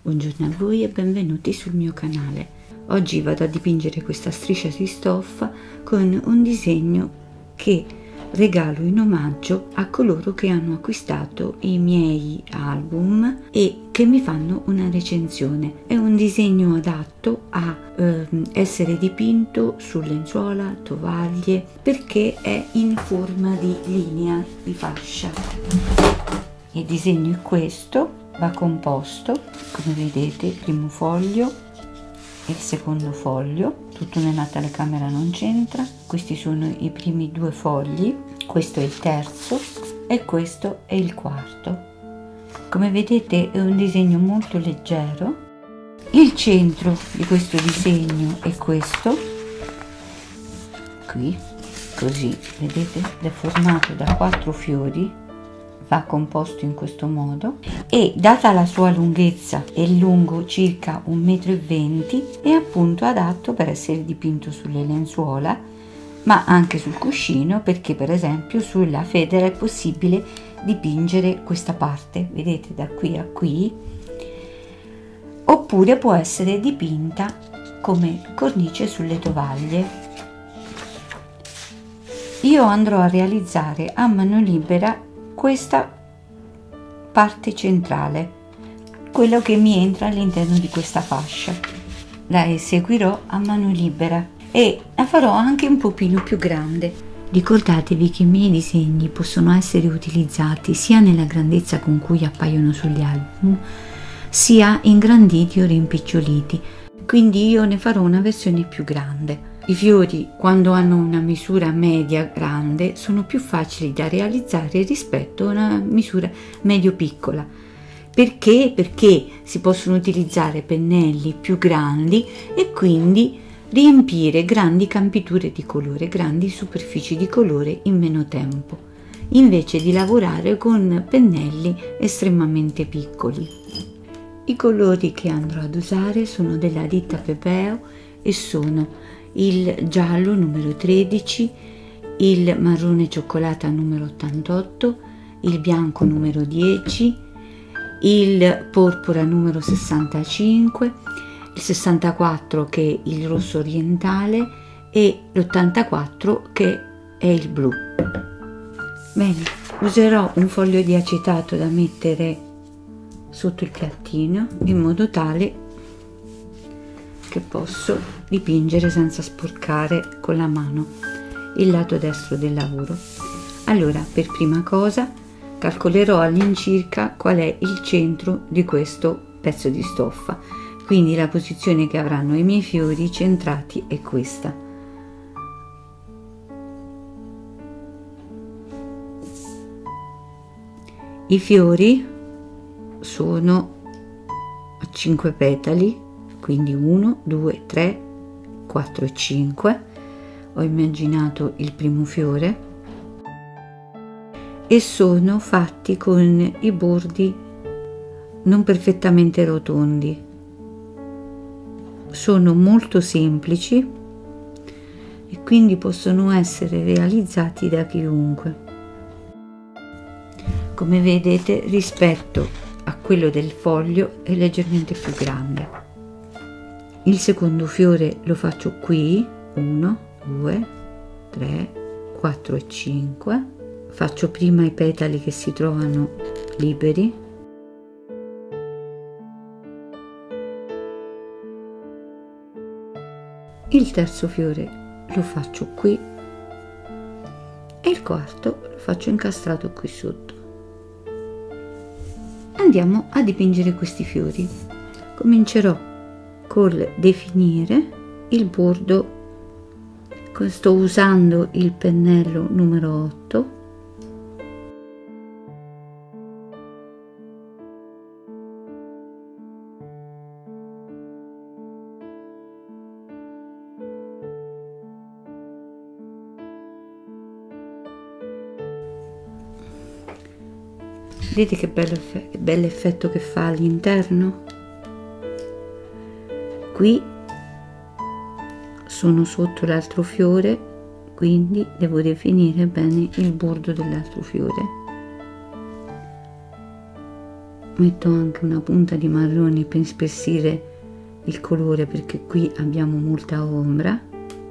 Buongiorno a voi e benvenuti sul mio canale. Oggi vado a dipingere questa striscia di stoffa con un disegno che regalo in omaggio a coloro che hanno acquistato i miei album e che mi fanno una recensione. È un disegno adatto a essere dipinto su lenzuola, tovaglie, perché è in forma di linea, di fascia. Il disegno è questo, va composto, come vedete, il primo foglio e il secondo foglio. Tutto nella telecamera non c'entra. Questi sono i primi due fogli, questo è il terzo e questo è il quarto. Come vedete è un disegno molto leggero. Il centro di questo disegno è questo, qui, così, vedete, è formato da 4 fiori, va composto in questo modo e, data la sua lunghezza, è lungo circa 1,20 m, è appunto adatto per essere dipinto sulle lenzuola, ma anche sul cuscino, perché per esempio sulla federa è possibile dipingere questa parte, vedete, da qui a qui, oppure può essere dipinta come cornice sulle tovaglie. Io andrò a realizzare a mano libera questa parte centrale, quello che mi entra all'interno di questa fascia. La eseguirò a mano libera e la farò anche un pochino più grande. Ricordatevi che i miei disegni possono essere utilizzati sia nella grandezza con cui appaiono sugli album, sia ingranditi o rimpiccioliti, quindi io ne farò una versione più grande. I fiori, quando hanno una misura media grande, sono più facili da realizzare rispetto a una misura medio-piccola. Perché? Perché si possono utilizzare pennelli più grandi e quindi riempire grandi campiture di colore, grandi superfici di colore in meno tempo, invece di lavorare con pennelli estremamente piccoli. I colori che andrò ad usare sono della ditta Pepeo e sono il giallo numero 13, il marrone cioccolata numero 88, il bianco numero 10, il porpora numero 65, il 64 che è il rosso orientale e l'84 che è il blu. Bene, userò un foglio di acetato da mettere sotto il piattino in modo tale che posso dipingere senza sporcare con la mano il lato destro del lavoro. Allora, per prima cosa calcolerò all'incirca qual è il centro di questo pezzo di stoffa, quindi la posizione che avranno i miei fiori centrati è questa. I fiori sono a 5 petali, quindi 1, 2, 3, 4 e 5. Ho immaginato il primo fiore e sono fatti con i bordi non perfettamente rotondi. Sono molto semplici e quindi possono essere realizzati da chiunque. Come vedete, rispetto a quello del foglio è leggermente più grande. Il secondo fiore lo faccio qui, 1, 2, 3, 4 e 5. Faccio prima i petali che si trovano liberi. Il terzo fiore lo faccio qui e il quarto lo faccio incastrato qui sotto. Andiamo a dipingere questi fiori. Comincerò col definire il bordo. Sto usando il pennello numero 8. Vedete che bello effetto che fa all'interno? Qui sono sotto l'altro fiore, quindi devo definire bene il bordo dell'altro fiore. metto anche una punta di marrone per ispessire il colore, perché qui abbiamo molta ombra,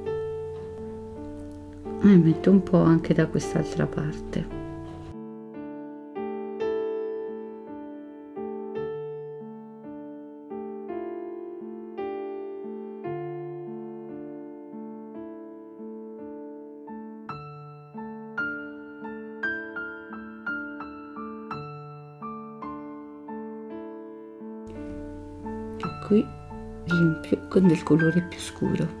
e metto un po' anche da quest'altra parte. E qui riempio con del colore più scuro.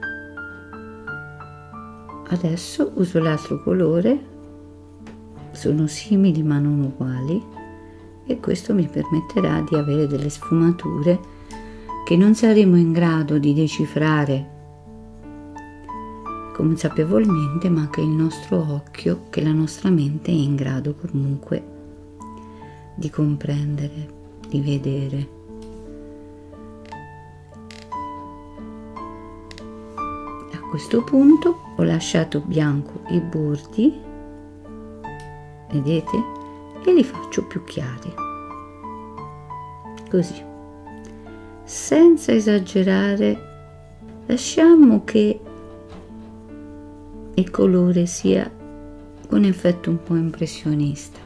Adesso uso l'altro colore, sono simili ma non uguali, e questo mi permetterà di avere delle sfumature che non saremo in grado di decifrare consapevolmente, ma che il nostro occhio, che la nostra mente è in grado comunque di comprendere, di vedere. A questo punto ho lasciato bianco i bordi, vedete, e li faccio più chiari, così, senza esagerare. Lasciamo che il colore sia un effetto un po' impressionista.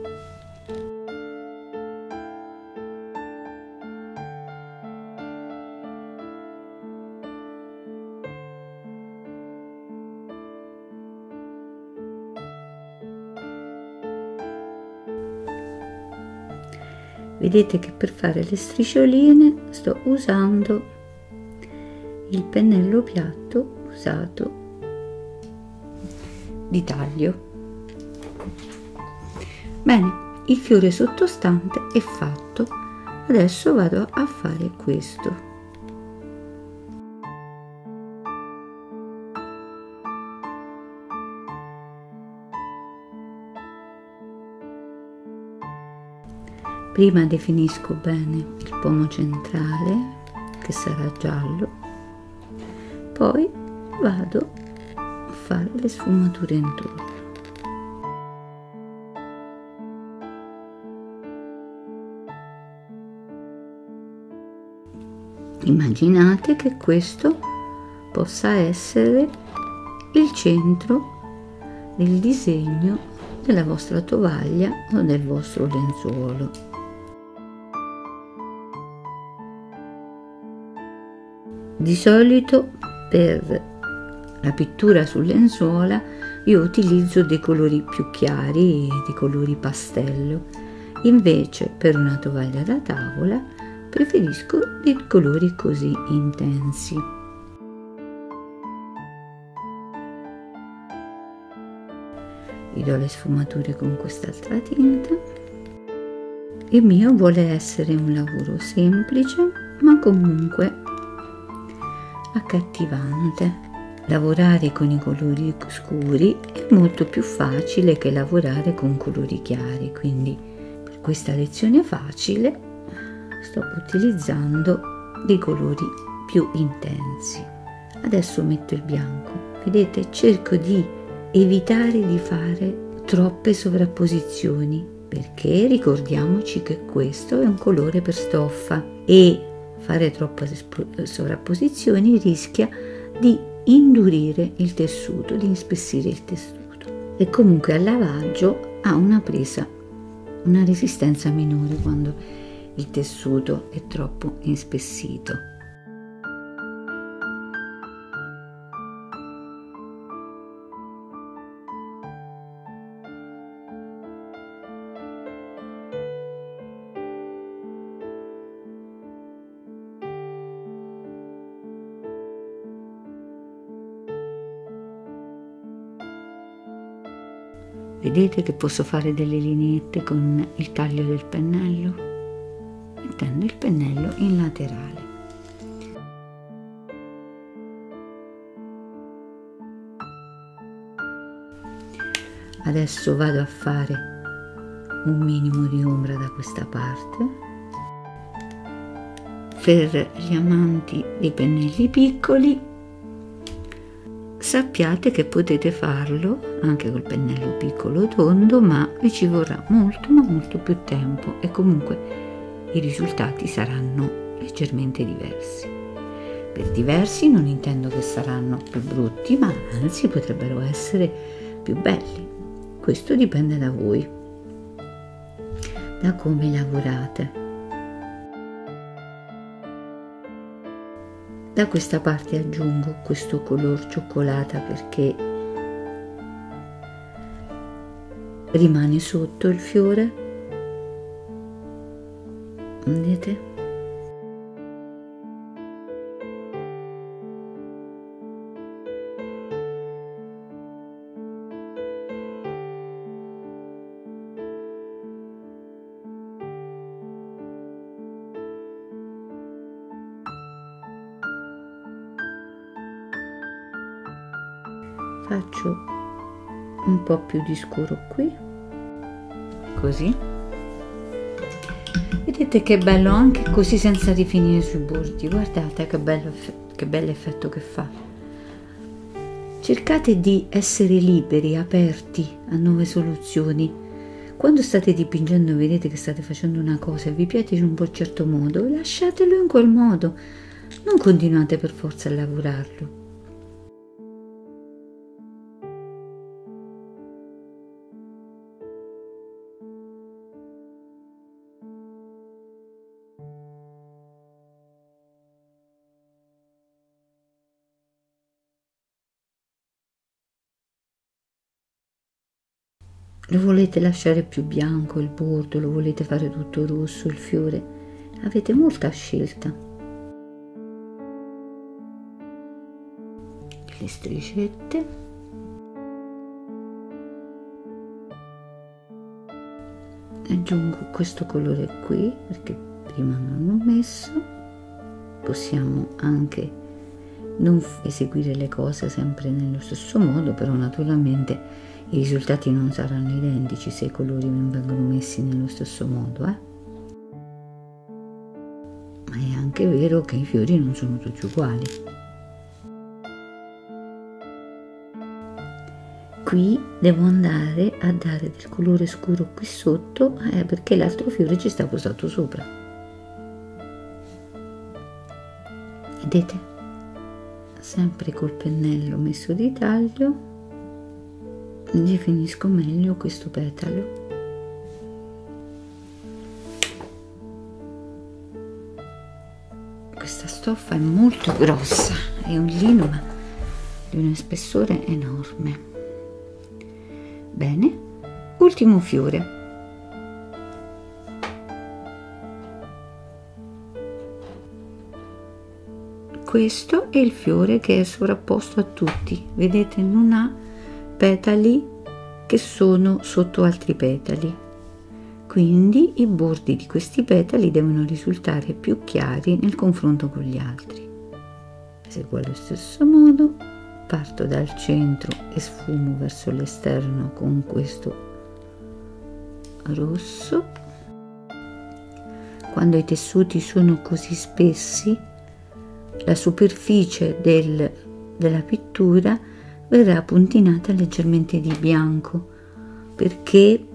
Vedete che per fare le striscioline sto usando il pennello piatto usato di taglio. Bene, il fiore sottostante è fatto, adesso vado a fare questo. Prima definisco bene il pomo centrale, che sarà giallo, poi vado a fare le sfumature intorno. Immaginate che questo possa essere il centro del disegno della vostra tovaglia o del vostro lenzuolo. Di solito per la pittura su lenzuola io utilizzo dei colori più chiari, dei colori pastello, invece per una tovaglia da tavola preferisco dei colori così intensi. Vi do le sfumature con quest'altra tinta. Il mio vuole essere un lavoro semplice, ma comunque accattivante. Lavorare con i colori scuri è molto più facile che lavorare con colori chiari, quindi per questa lezione facile sto utilizzando dei colori più intensi. Adesso metto il bianco, vedete, cerco di evitare di fare troppe sovrapposizioni, perché ricordiamoci che questo è un colore per stoffa e fare troppe sovrapposizioni rischia di indurire il tessuto, di ispessire il tessuto, e comunque al lavaggio ha una resistenza minore quando il tessuto è troppo ispessito. Vedete che posso fare delle lineette con il taglio del pennello, mettendo il pennello in laterale. Adesso vado a fare un minimo di ombra da questa parte. Per gli amanti dei pennelli piccoli, sappiate che potete farlo anche col pennello piccolo tondo, ma vi ci vorrà molto più tempo, e comunque i risultati saranno leggermente diversi. Per diversi non intendo che saranno più brutti, ma anzi potrebbero essere più belli. Questo dipende da voi, da come lavorate. Da questa parte aggiungo questo color cioccolata perché rimane sotto il fiore, vedete? Faccio un po' più di scuro qui, così. Vedete che bello, anche così senza rifinire sui bordi. Guardate che bell'effetto che fa. Cercate di essere liberi, aperti a nuove soluzioni. Quando state dipingendo e vedete che state facendo una cosa e vi piace in un po' certo modo, lasciatelo in quel modo, non continuate per forza a lavorarlo. Lo volete lasciare più bianco il bordo, lo volete fare tutto rosso il fiore? Avete molta scelta. Le striscette. Aggiungo questo colore qui perché prima non l'ho messo. Possiamo anche non eseguire le cose sempre nello stesso modo, però naturalmente i risultati non saranno identici se i colori non vengono messi nello stesso modo, Ma è anche vero che i fiori non sono tutti uguali. Qui devo andare a dare del colore scuro qui sotto perché l'altro fiore ci sta posato sopra. Vedete? Sempre col pennello messo di taglio definisco meglio questo petalo. Questa stoffa è molto grossa, è un lino ma di uno spessore enorme. Bene, ultimo fiore. Questo è il fiore che è sovrapposto a tutti, vedete, non ha petali che sono sotto altri petali, quindi i bordi di questi petali devono risultare più chiari nel confronto con gli altri. Eseguo allo stesso modo, parto dal centro e sfumo verso l'esterno con questo rosso. Quando i tessuti sono così spessi, la superficie della pittura verrà puntinata leggermente di bianco perché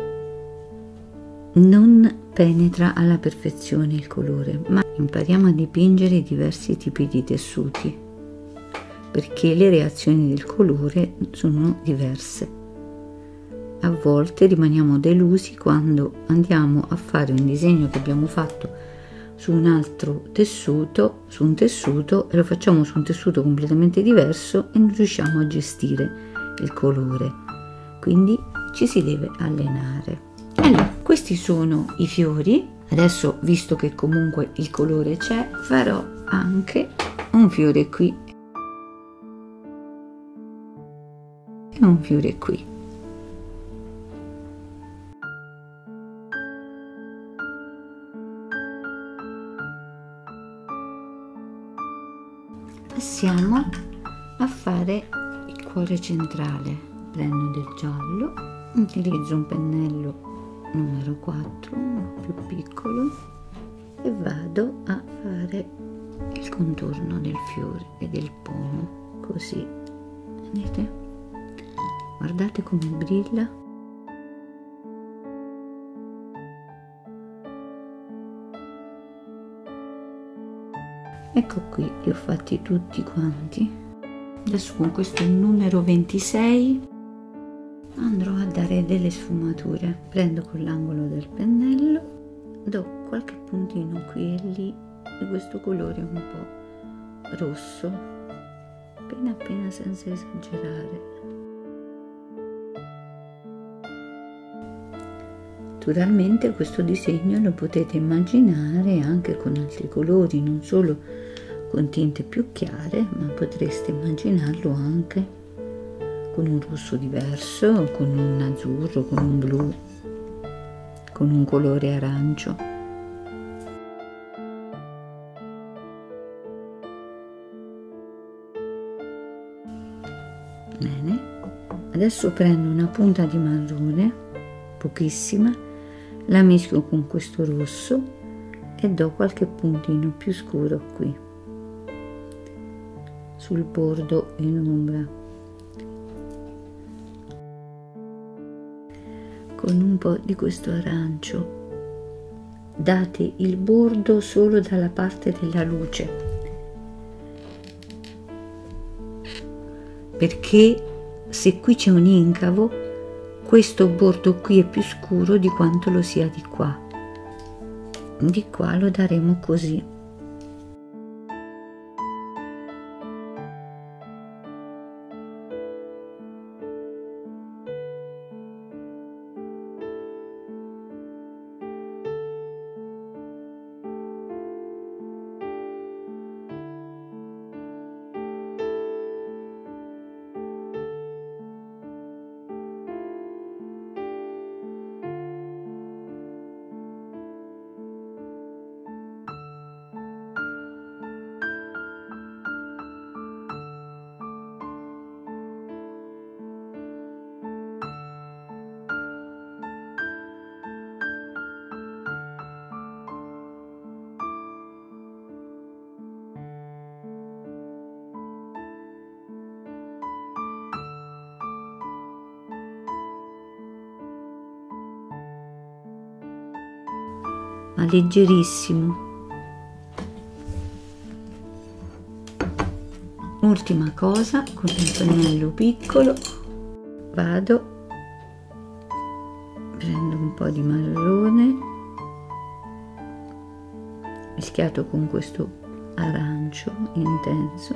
non penetra alla perfezione il colore, ma impariamo a dipingere diversi tipi di tessuti perché le reazioni del colore sono diverse. A volte rimaniamo delusi quando andiamo a fare un disegno che abbiamo fatto su un altro tessuto, su un tessuto, e lo facciamo su un tessuto completamente diverso e non riusciamo a gestire il colore, quindi ci si deve allenare. Allora, questi sono i fiori. Adesso, visto che comunque il colore c'è, farò anche un fiore qui e un fiore qui. Passiamo a fare il cuore centrale. Prendo del giallo, utilizzo un pennello numero 4, più piccolo, e vado a fare il contorno del fiore e del pomo, così, vedete? Guardate come brilla. Ecco qui, li ho fatti tutti quanti. Adesso con questo numero 26 andrò a dare delle sfumature. Prendo con l'angolo del pennello, do qualche puntino qui e lì di questo colore un po' rosso, appena appena, senza esagerare. Naturalmente questo disegno lo potete immaginare anche con altri colori, non solo con tinte più chiare, ma potreste immaginarlo anche con un rosso diverso, con un azzurro, con un blu, con un colore arancio. Bene, adesso prendo una punta di marrone, pochissima, la mischio con questo rosso e do qualche puntino più scuro qui sul bordo in ombra, con un po' di questo arancio. Date il bordo solo dalla parte della luce, perché se qui c'è un incavo, questo bordo qui è più scuro di quanto lo sia di qua. Di qua lo daremo così. Ma leggerissimo. Ultima cosa, con il pennello piccolo vado, prendo un po' di marrone mischiato con questo arancio intenso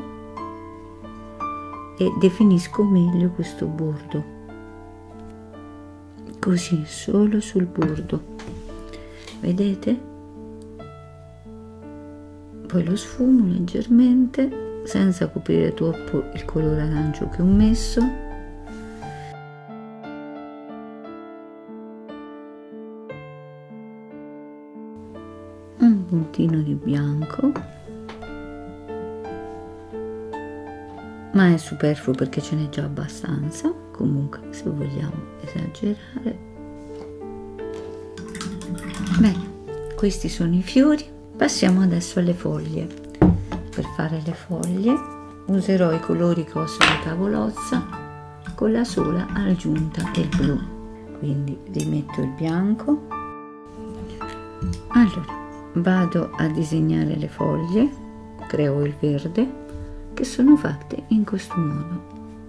e definisco meglio questo bordo, così, solo sul bordo. Vedete? Poi lo sfumo leggermente, senza coprire troppo il colore arancio che ho messo. Un puntino di bianco, ma è superfluo perché ce n'è già abbastanza. Comunque, se vogliamo esagerare. Bene, questi sono i fiori. Passiamo adesso alle foglie. Per fare le foglie userò i colori che ho sulla tavolozza con la sola aggiunta del blu. Quindi rimetto il bianco. Allora, vado a disegnare le foglie, creo il verde, che sono fatte in questo modo.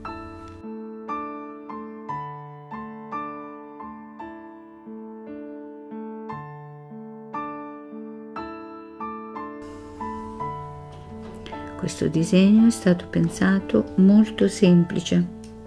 Questo disegno è stato pensato molto semplice,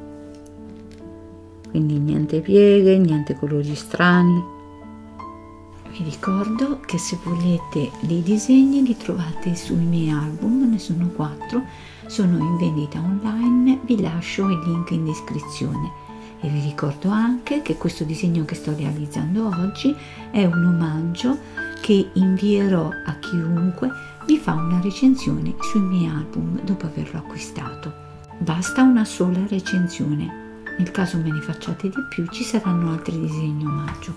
quindi niente pieghe, niente colori strani. Vi ricordo che se volete dei disegni li trovate sui miei album, ne sono 4, sono in vendita online, vi lascio il link in descrizione. E vi ricordo anche che questo disegno che sto realizzando oggi è un omaggio che invierò a chiunque mi fa una recensione sui miei album dopo averlo acquistato. Basta una sola recensione, nel caso me ne facciate di più ci saranno altri disegni omaggio.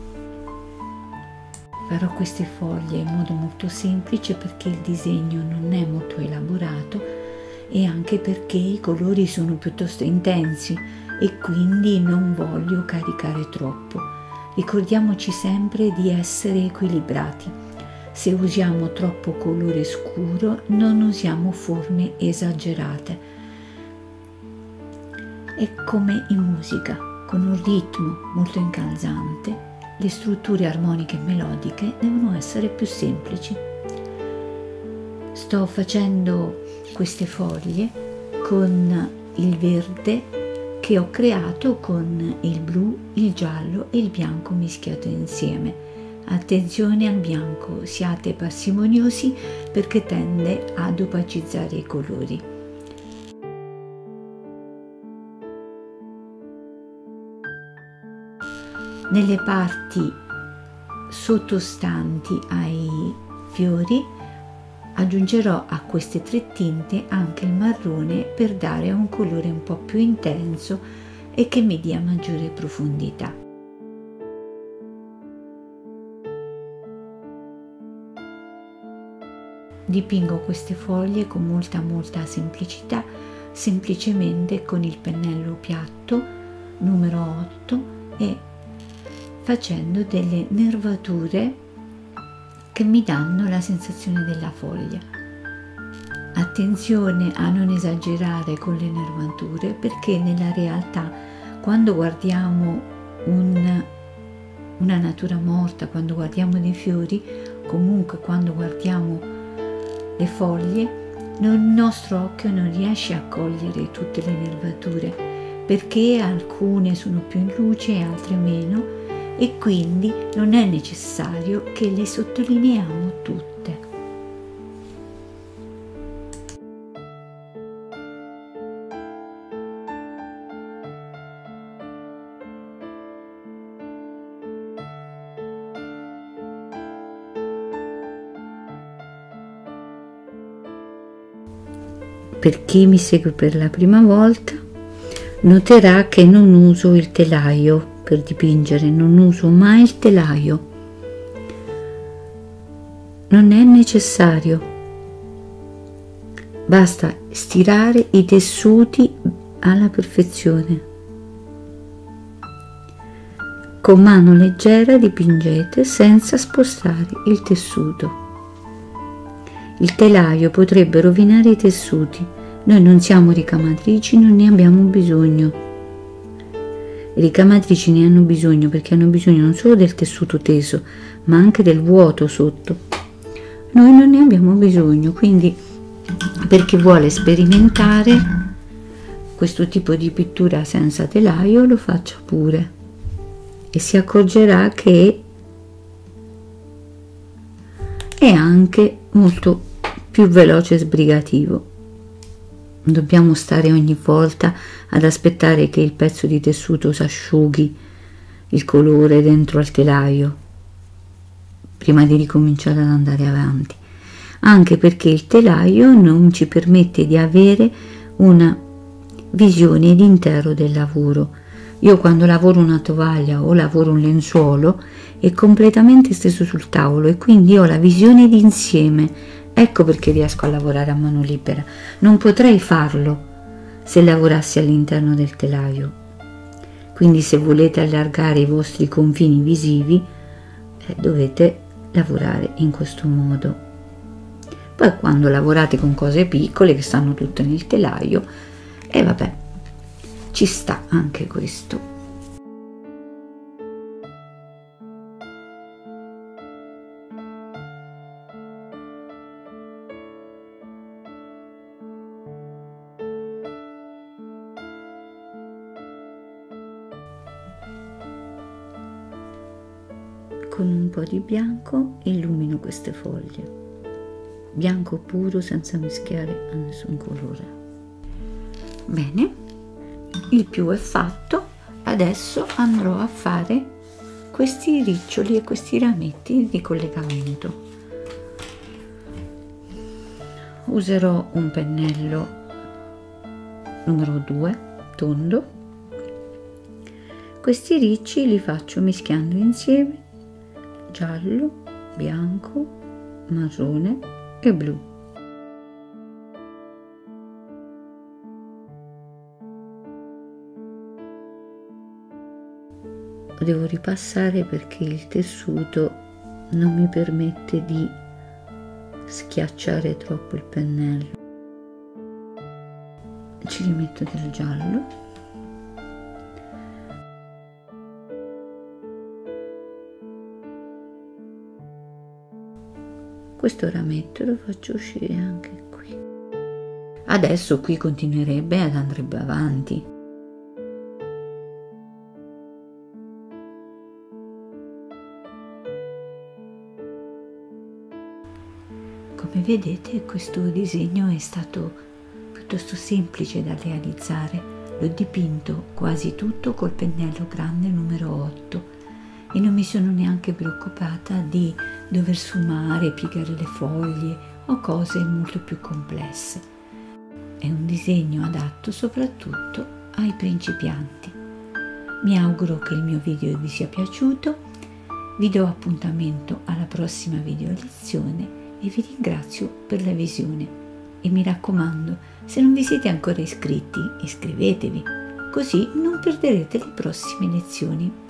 Farò queste foglie in modo molto semplice perché il disegno non è molto elaborato e anche perché i colori sono piuttosto intensi e quindi non voglio caricare troppo. Ricordiamoci sempre di essere equilibrati. Se usiamo troppo colore scuro, non usiamo forme esagerate. È come in musica, con un ritmo molto incalzante, le strutture armoniche e melodiche devono essere più semplici. Sto facendo queste foglie con il verde che ho creato con il blu, il giallo e il bianco mischiato insieme. Attenzione al bianco, siate parsimoniosi perché tende ad opacizzare i colori. Nelle parti sottostanti ai fiori aggiungerò a queste 3 tinte anche il marrone per dare un colore un po' più intenso e che mi dia maggiore profondità. Dipingo queste foglie con molta semplicità, semplicemente con il pennello piatto numero 8 e facendo delle nervature che mi danno la sensazione della foglia. Attenzione a non esagerare con le nervature perché nella realtà quando guardiamo una natura morta, quando guardiamo dei fiori, comunque quando guardiamo le foglie, il nostro occhio non riesce a cogliere tutte le nervature perché alcune sono più in luce e altre meno e quindi non è necessario che le sottolineiamo tutte. Per chi mi segue per la prima volta, noterà che non uso il telaio per dipingere, non uso mai il telaio. Non è necessario. Basta stirare i tessuti alla perfezione. Con mano leggera dipingete senza spostare il tessuto. Il telaio potrebbe rovinare i tessuti. Noi non siamo ricamatrici, non ne abbiamo bisogno. I ricamatrici ne hanno bisogno perché hanno bisogno non solo del tessuto teso, ma anche del vuoto sotto. Noi non ne abbiamo bisogno, quindi per chi vuole sperimentare questo tipo di pittura senza telaio lo faccia pure e si accorgerà che è anche molto più veloce e sbrigativo. Non dobbiamo stare ogni volta ad aspettare che il pezzo di tessuto si asciughi il colore dentro al telaio prima di ricominciare ad andare avanti, anche perché il telaio non ci permette di avere una visione d'intero del lavoro. Io quando lavoro una tovaglia o lavoro un lenzuolo è completamente steso sul tavolo e quindi ho la visione d'insieme. Ecco perché riesco a lavorare a mano libera. Non potrei farlo se lavorassi all'interno del telaio. Quindi se volete allargare i vostri confini visivi, dovete lavorare in questo modo. Poi quando lavorate con cose piccole che stanno tutte nel telaio, vabbè, ci sta anche questo. Con un po' di bianco illumino queste foglie, bianco puro senza mischiare a nessun colore. Bene, il più è fatto, adesso andrò a fare questi riccioli e questi rametti di collegamento. Userò un pennello numero 2 tondo. Questi ricci li faccio mischiando insieme giallo, bianco, marrone e blu. Devo ripassare perché il tessuto non mi permette di schiacciare troppo il pennello. Ci rimetto del giallo. Questo rametto lo faccio uscire anche qui. Adesso qui continuerebbe ed andrebbe avanti. Come vedete, questo disegno è stato piuttosto semplice da realizzare. L'ho dipinto quasi tutto col pennello grande numero 8 e non mi sono neanche preoccupata di dover sfumare, piegare le foglie o cose molto più complesse. È un disegno adatto soprattutto ai principianti. Mi auguro che il mio video vi sia piaciuto, vi do appuntamento alla prossima video lezione e vi ringrazio per la visione. E mi raccomando, se non vi siete ancora iscritti, iscrivetevi, così non perderete le prossime lezioni.